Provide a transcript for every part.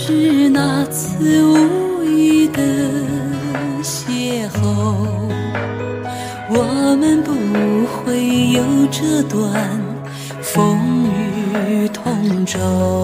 是那次无意的邂逅，我们不会有这段风雨同舟。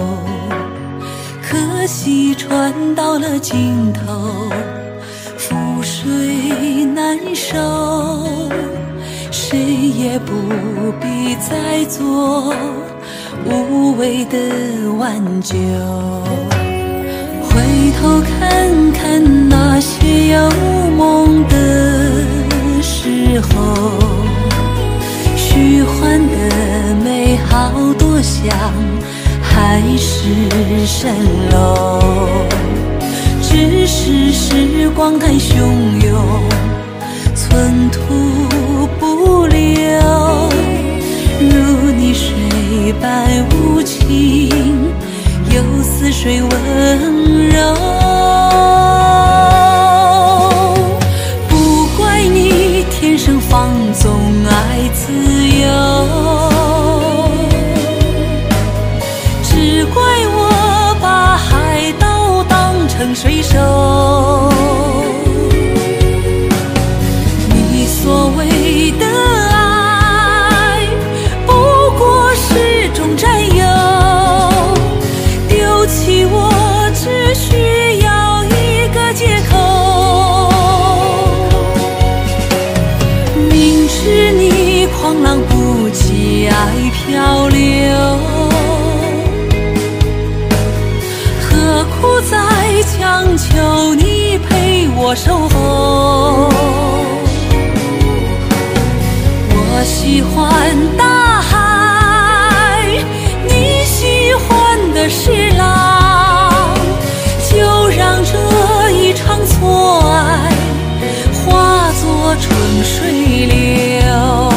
可惜船到了尽头，覆水难收，谁也不必再做无谓的挽救。回头看看那些有梦的时候，虚幻的美好多想海市蜃楼。只是时光太汹涌，寸土不留，如逆水般无情，又似水温柔。不怪你天生放纵爱自由，只怪我把海岛当成水手。你所谓的爱不过是种占有，丢弃我只需要一个借口。明知你狂浪不及爱漂流，何苦再强求你陪我守候？我喜欢大海，你喜欢的是浪，就让这一场错爱化作春水流。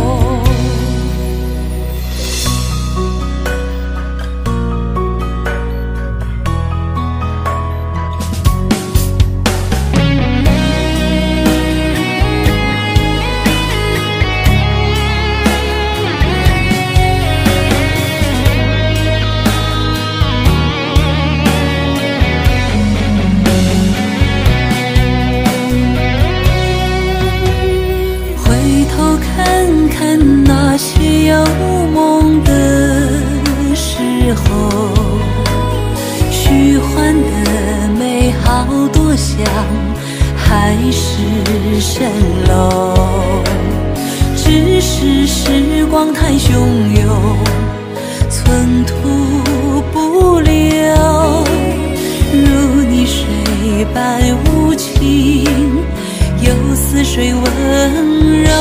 看看那些有梦的时候，虚幻的美好多想海市蜃楼。只是时光太汹涌，寸土不留，如逆水般无情，又似水温柔。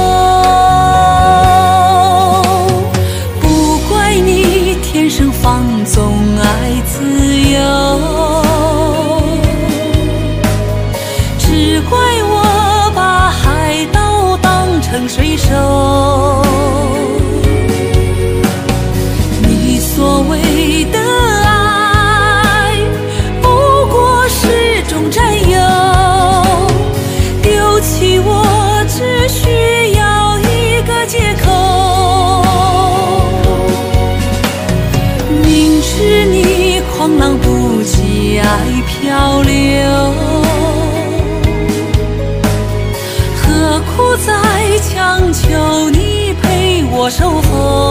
不怪你天生放纵爱自由，只怪我把海岛当成水手。你所谓的爱不过是种占有，丢弃我只需要一个借口。明知你狂浪不及爱漂流，何苦再强求你陪我守候？